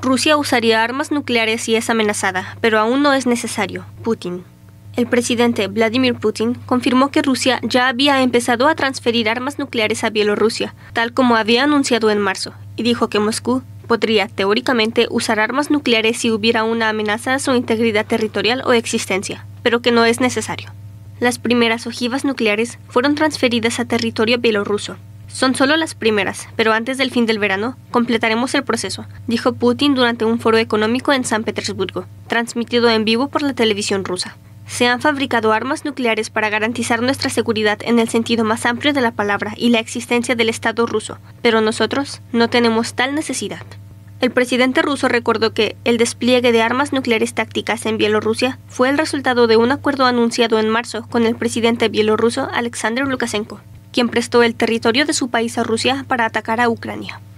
Rusia usaría armas nucleares si es amenazada, pero aún no es necesario. Putin. El presidente Vladimir Putin confirmó que Rusia ya había empezado a transferir armas nucleares a Bielorrusia, tal como había anunciado en marzo, y dijo que Moscú podría, teóricamente, usar armas nucleares si hubiera una amenaza a su integridad territorial o existencia, pero que no es necesario. Las primeras ojivas nucleares fueron transferidas a territorio bielorruso. Son solo las primeras, pero antes del fin del verano completaremos el proceso, dijo Putin durante un foro económico en San Petersburgo, transmitido en vivo por la televisión rusa. Se han fabricado armas nucleares para garantizar nuestra seguridad en el sentido más amplio de la palabra y la existencia del Estado ruso, pero nosotros no tenemos tal necesidad. El presidente ruso recordó que el despliegue de armas nucleares tácticas en Bielorrusia fue el resultado de un acuerdo anunciado en marzo con el presidente bielorruso Alexander Lukashenko, quien prestó el territorio de su país a Rusia para atacar a Ucrania.